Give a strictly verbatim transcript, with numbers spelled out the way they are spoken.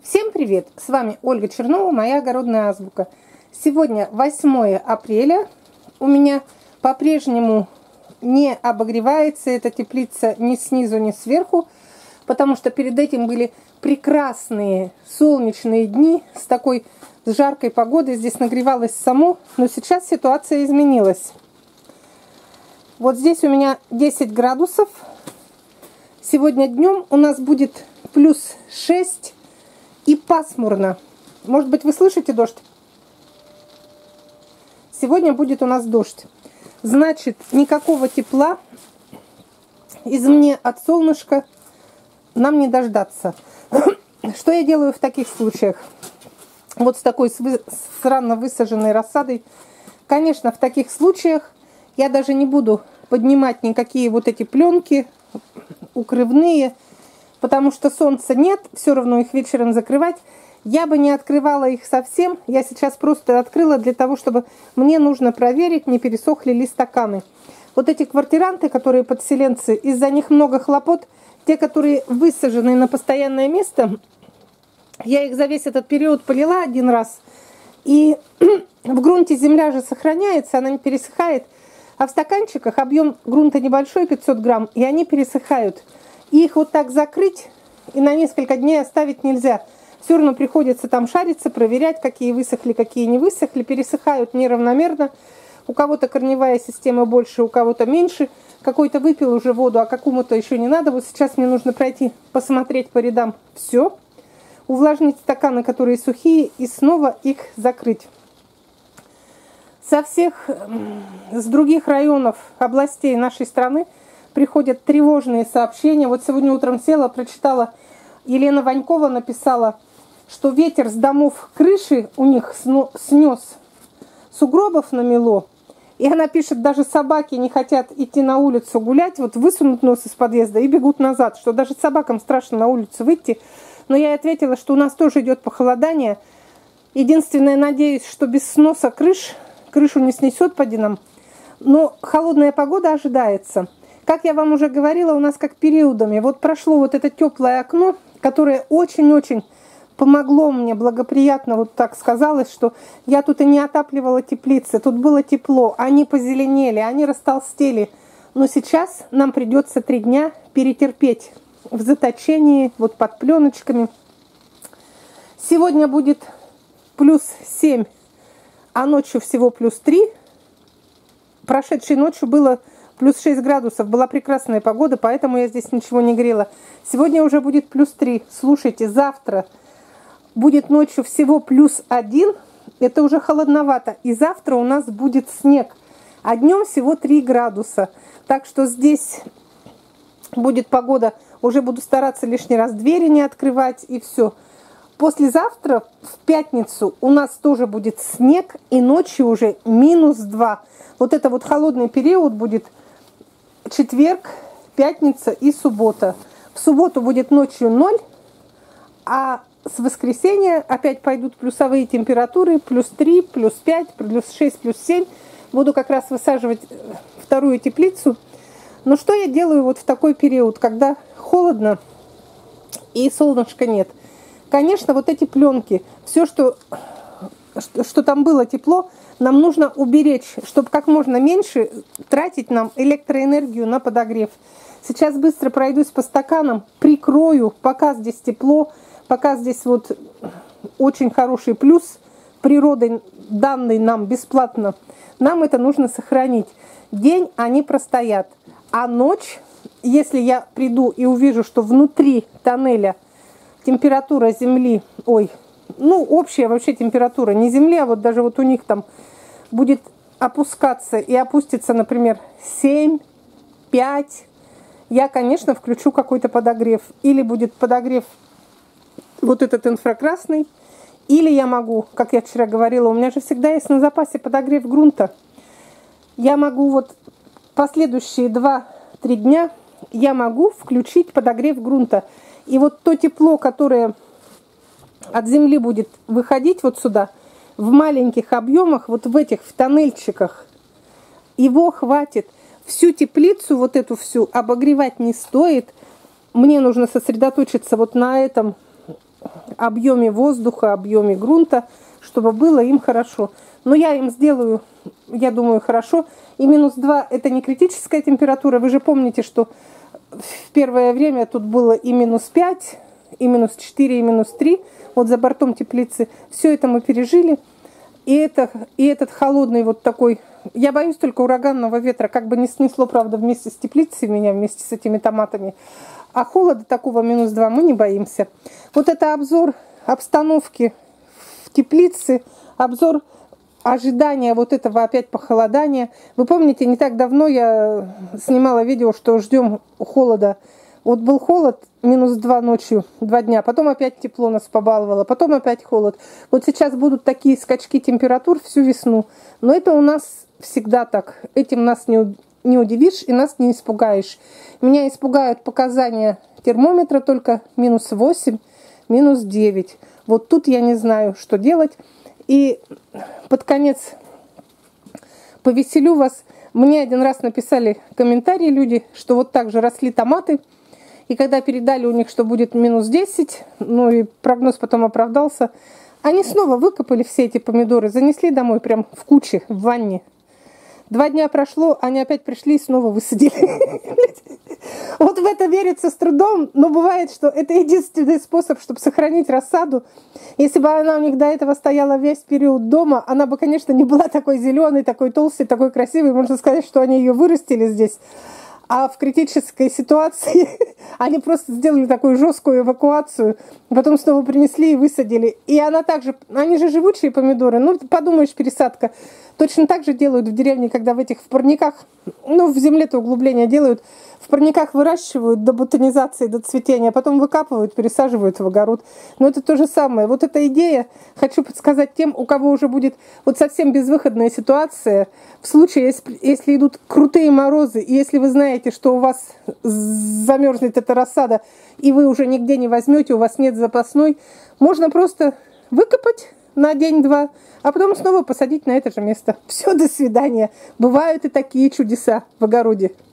Всем привет! С вами Ольга Чернова, моя огородная азбука. Сегодня восьмое апреля. У меня по-прежнему не обогревается эта теплица ни снизу, ни сверху, потому что перед этим были прекрасные солнечные дни с такой с жаркой погодой. Здесь нагревалось само, но сейчас ситуация изменилась. Вот здесь у меня десять градусов. Сегодня днем у нас будет плюс шесть и пасмурно. Может быть, вы слышите дождь? Сегодня будет у нас дождь. Значит, никакого тепла извне от солнышка нам не дождаться. Что я делаю в таких случаях? Вот с такой с, вы, с рано высаженной рассадой. Конечно, в таких случаях я даже не буду поднимать никакие вот эти пленки укрывные, потому что солнца нет, все равно их вечером закрывать. Я бы не открывала их совсем. Я сейчас просто открыла для того, чтобы мне нужно проверить, не пересохли ли стаканы. Вот эти квартиранты, которые подселенцы, из-за них много хлопот. Те, которые высажены на постоянное место, я их за весь этот период полила один раз. И в грунте земля же сохраняется, она не пересыхает. А в стаканчиках объем грунта небольшой, пятьсот грамм, и они пересыхают. И их вот так закрыть и на несколько дней оставить нельзя. Все равно приходится там шариться, проверять, какие высохли, какие не высохли. Пересыхают неравномерно. У кого-то корневая система больше, у кого-то меньше. Какой-то выпил уже воду, а какому-то еще не надо. Вот сейчас мне нужно пройти, посмотреть по рядам все. Увлажнить стаканы, которые сухие, и снова их закрыть. Со всех, с других районов, областей нашей страны приходят тревожные сообщения. Вот сегодня утром села, прочитала, Елена Ванькова написала, что ветер с домов крыши у них снес, сугробов намело. И она пишет, даже собаки не хотят идти на улицу гулять, вот высунут нос из подъезда и бегут назад, что даже собакам страшно на улицу выйти. Но я ей ответила, что у нас тоже идет похолодание. Единственное, надеюсь, что без сноса крыш, крышу не снесет поди нам, но холодная погода ожидается. Как я вам уже говорила, у нас как периодами. Вот прошло вот это теплое окно, которое очень-очень помогло мне, благоприятно, вот так сказалось, что я тут и не отапливала теплицы, тут было тепло, они позеленели, они растолстели. Но сейчас нам придется три дня перетерпеть в заточении, вот под пленочками. Сегодня будет плюс семь, а ночью всего плюс три. Прошедшей ночью было плюс шесть градусов, была прекрасная погода, поэтому я здесь ничего не грела. Сегодня уже будет плюс три. Слушайте, завтра будет ночью всего плюс один. Это уже холодновато. И завтра у нас будет снег. А днем всего три градуса. Так что здесь будет погода. Уже буду стараться лишний раз двери не открывать. И все. Послезавтра, в пятницу, у нас тоже будет снег. И ночью уже минус два. Вот это вот холодный период будет четверг, пятница и суббота. В субботу будет ночью ноль, а с воскресенья опять пойдут плюсовые температуры. Плюс три, плюс пять, плюс шесть, плюс семь. Буду как раз высаживать вторую теплицу. Но что я делаю вот в такой период, когда холодно и солнышка нет? Конечно, вот эти пленки, все, что, что, что там было тепло, нам нужно уберечь, чтобы как можно меньше тратить нам электроэнергию на подогрев. Сейчас быстро пройдусь по стаканам, прикрою, пока здесь тепло, пока здесь вот очень хороший плюс природой, данный нам бесплатно. Нам это нужно сохранить. День они простоят, а ночь, если я приду и увижу, что внутри тоннеля температура земли, ой, ну, общая вообще температура, не земли, а вот даже вот у них там будет опускаться и опустится, например, семь, пять, я, конечно, включу какой-то подогрев. Или будет подогрев вот этот инфракрасный, или я могу, как я вчера говорила, у меня же всегда есть на запасе подогрев грунта. Я могу вот последующие два-три дня я могу включить подогрев грунта. И вот то тепло, которое от земли будет выходить вот сюда, в маленьких объемах, вот в этих, в тоннельчиках, его хватит. Всю теплицу, вот эту всю, обогревать не стоит. Мне нужно сосредоточиться вот на этом объеме воздуха, объеме грунта, чтобы было им хорошо. Но я им сделаю, я думаю, хорошо. И минус два – это не критическая температура. Вы же помните, что в первое время тут было и минус пять, и минус четыре, и минус три. Вот за бортом теплицы. Все это мы пережили. И, это, и этот холодный вот такой... Я боюсь только ураганного ветра. Как бы не снесло, правда, вместе с теплицей меня, вместе с этими томатами. А холода такого минус два мы не боимся. Вот это обзор обстановки в теплице. Обзор ожидания вот этого опять похолодания. Вы помните, не так давно я снимала видео, что ждем холода. Вот был холод, минус два ночью, два дня. Потом опять тепло нас побаловало. Потом опять холод. Вот сейчас будут такие скачки температур всю весну. Но это у нас всегда так. Этим нас не, не удивишь и нас не испугаешь. Меня испугают показания термометра только минус восемь, минус девять. Вот тут я не знаю, что делать. И под конец повеселю вас. Мне один раз написали комментарии люди, что вот так же росли томаты. И когда передали у них, что будет минус десять, ну и прогноз потом оправдался, они снова выкопали все эти помидоры, занесли домой прям в куче, в ванне. Два дня прошло, они опять пришли и снова высадили. Вот в это верится с трудом, но бывает, что это единственный способ, чтобы сохранить рассаду. Если бы она у них до этого стояла весь период дома, она бы, конечно, не была такой зеленой, такой толстой, такой красивой. Можно сказать, что они ее вырастили здесь. А в критической ситуации они просто сделали такую жесткую эвакуацию, потом снова принесли и высадили. И она также, они же живучие помидоры, ну подумаешь, пересадка. Точно так же делают в деревне, когда в этих в парниках, ну в земле-то углубления делают, в парниках выращивают до бутонизации, до цветения, потом выкапывают, пересаживают в огород. Но это то же самое. Вот эта идея, хочу подсказать тем, у кого уже будет вот совсем безвыходная ситуация, в случае, если, если идут крутые морозы, и если вы знаете, что у вас замерзнет эта рассада, и вы уже нигде не возьмете, у вас нет запасной, можно просто выкопать на день-два, а потом снова посадить на это же место. Все, до свидания. Бывают и такие чудеса в огороде.